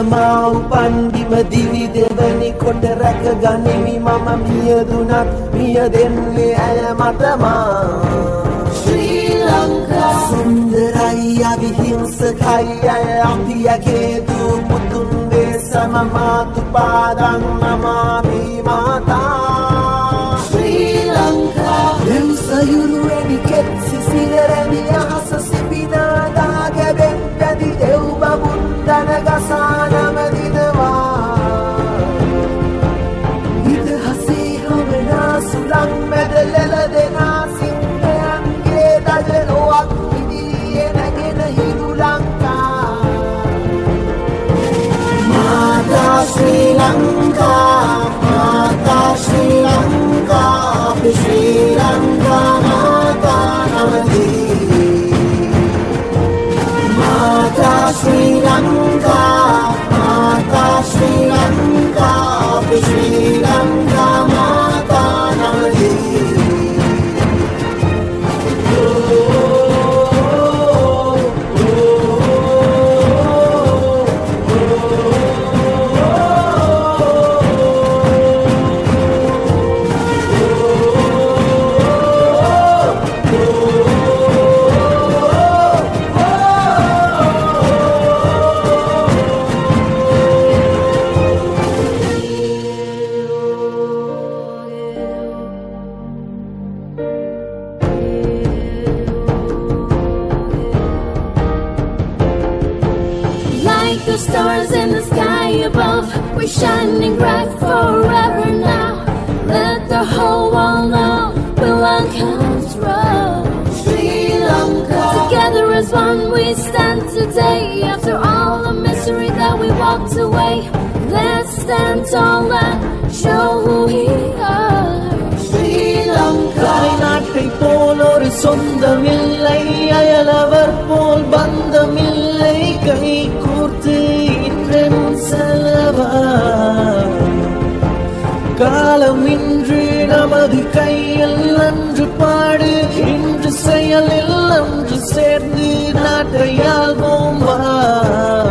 mau pandi madivi devani කොට රැක ගනිමි මම මියදුනත් මිය දෙන්නේ ඇය මතමා ශ්‍රී ලංකා සුන්දරයි අවිහිංසකයි ඇය අපියගේ දූ පුතුන් දේශම මාතු පාදන් නමාමි මාතා ශ්‍රී ලංකා දෙව්සයුරු එනි කෙත්සි සිලරැමි අහස සිපිනාදා ගැබෙන් පැදි දෙව් බබුන් දන ගසා නමදිනවා ඉතිහාසී හොමනා සුලං මැදලල දෙනා සිංහයන්ගේ දජලොවක් ඉදිරියේ නැගෙන හිරු ලංකා මාතා ශ්‍රී ලංකා මාතා ශ්‍රී ලංකා අපේ ශ්‍රී ලංකා මාතා නමදී Mata Sri Lanka, Mata Sri Lanka, Sri Lanka, Mata Namadi. The stars in the sky above, we're shining bright forever now. Let the whole world know we're Lanka's road. Sri Lanka. Together as one we stand today. After all the misery that we walked away, let's stand tall and show who we are. Sri Lanka. நாட்டை போல் ஒரு சொந்தமில்லை அயலவர் போல் பந்தமில்லை கை கூர்த்து இன்றென் செலவா காலம் இன்று நமது கையில் அன்று பாடு இன்று செயலில் அன்று சேர்ந்து நாட்டை ஆள்வோம் வா